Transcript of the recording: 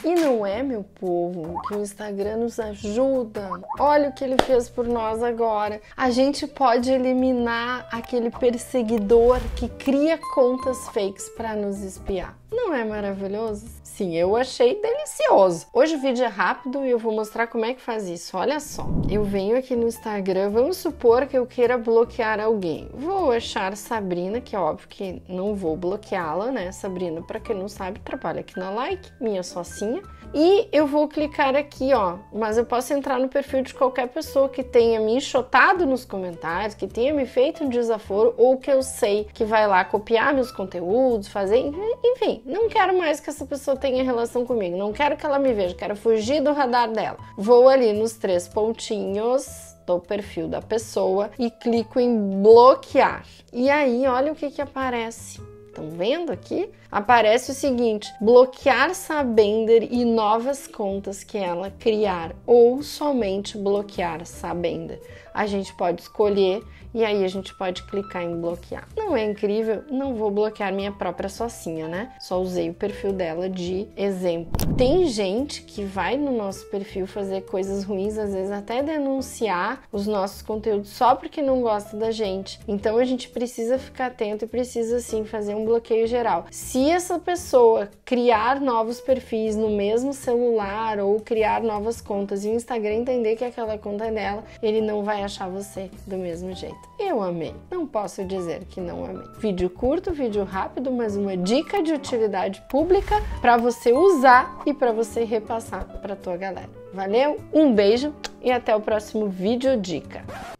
E não é, meu povo, que o Instagram nos ajuda? Olha o que ele fez por nós agora. A gente pode eliminar aquele perseguidor que cria contas fakes para nos espiar. Não é maravilhoso? Sim, eu achei delicioso. Hoje o vídeo é rápido e eu vou mostrar como é que faz isso. Olha só, eu venho aqui no Instagram, vamos supor que eu queira bloquear alguém. Vou achar Sabrina, que é óbvio que não vou bloqueá-la, né? Sabrina, para quem não sabe, trabalha aqui na Like, minha socinha. E eu vou clicar aqui, ó, mas eu posso entrar no perfil de qualquer pessoa que tenha me enxotado nos comentários, que tenha me feito um desaforo ou que eu sei que vai lá copiar meus conteúdos, fazer, enfim, não quero mais que essa pessoa tenha relação comigo, não quero que ela me veja, quero fugir do radar dela. Vou ali nos 3 pontinhos do perfil da pessoa e clico em bloquear. E aí, olha o que aparece. Estão vendo aqui? Aparece o seguinte: bloquear Sabender e novas contas que ela criar, ou somente bloquear Sabender. A gente pode escolher e aí a gente pode clicar em bloquear. Não é incrível? Não vou bloquear minha própria socinha, né? Só usei o perfil dela de exemplo. Tem gente que vai no nosso perfil fazer coisas ruins, às vezes até denunciar os nossos conteúdos só porque não gosta da gente. Então a gente precisa ficar atento e precisa sim fazer um bloqueio geral. Se essa pessoa criar novos perfis no mesmo celular ou criar novas contas e o Instagram entender que aquela conta é dela, ele não vai achar você do mesmo jeito. Eu amei, não posso dizer que não amei. Vídeo curto, vídeo rápido, mas uma dica de utilidade pública para você usar e para você repassar para tua galera. Valeu, um beijo e até o próximo vídeo dica.